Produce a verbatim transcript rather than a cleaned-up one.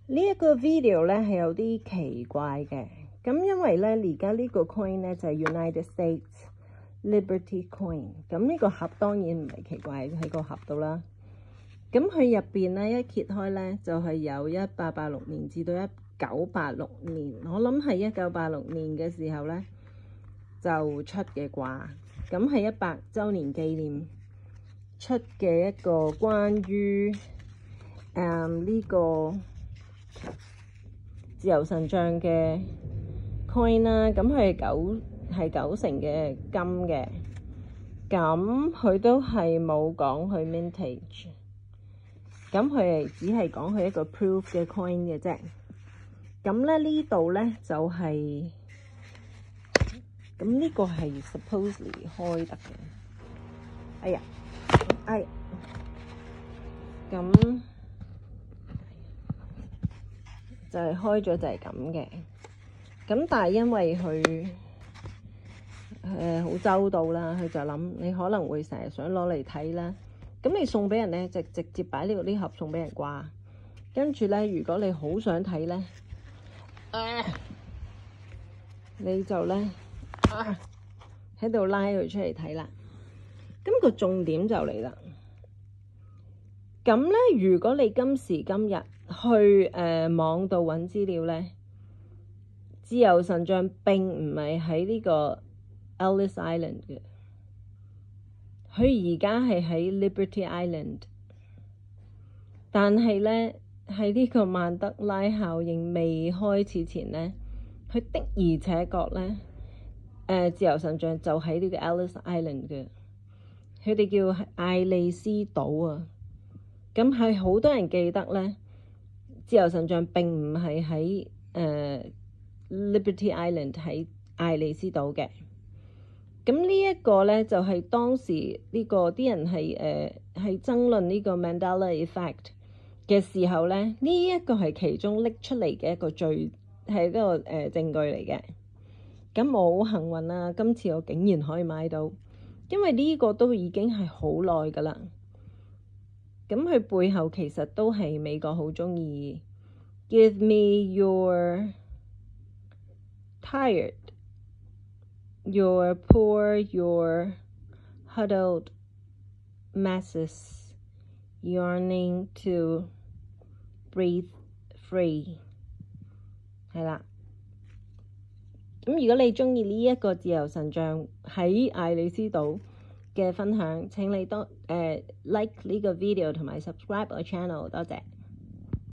呢一個 video 咧係有啲奇怪嘅，咁因為咧而家呢個 coin 咧就係 United States Liberty Coin， 咁呢個盒當然唔係奇怪喺個盒度啦。咁佢入邊咧一揭開咧就係有一八八六年至到一九八六年，我諗係一九八六年嘅時候咧就出嘅啩，咁係一百週年紀念出嘅一個關於誒呢個自由神像嘅 coin 啦，咁佢係九係九成嘅金嘅，咁佢都係冇講佢 mintage， 咁佢係只係講佢一個 proof 嘅 coin 嘅啫。咁咧呢度咧就係、是，咁呢個係 supposedly 開得嘅。哎呀，哎呀，咁。就係開咗就係咁嘅，咁但係因為佢誒好周到啦，佢就諗你可能會成日想攞嚟睇啦，咁你送俾人咧就直接擺呢個呢盒送俾人掛，跟住咧如果你好想睇咧，啊，你就咧啊喺度拉佢出嚟睇啦。咁個重點就嚟啦，咁咧如果你今時今日去誒、呃、網度揾資料咧，自由神像並唔係喺呢個 Ellis Island 嘅，佢而家係喺 Liberty Island， 但係咧喺呢個曼德拉效應未開始前咧，佢的而且確咧誒、呃、自由神像就喺呢個 Ellis Island 嘅，佢哋叫艾利斯島啊，咁係好多人記得咧。自由神像並唔係喺誒 Liberty Island 喺艾利斯島嘅，咁呢一個咧就係、是、當時呢、這個啲人係誒係爭論呢個 Mandela Effect 嘅時候咧，呢、這、一個係其中拎出嚟嘅一個最係一個誒、呃、證據嚟嘅。咁我好幸運啊，今次我竟然可以買到，因為呢個都已經係好耐㗎啦。咁佢背後其實都係美國好鍾意 Give me your tired, your poor, your huddled masses yearning to breathe free。係啦，咁如果你鍾意呢一個自由神像喺艾利斯島嘅分享，請你多誒、呃、like 呢個 video 同埋 subscribe 我 channel， 多謝。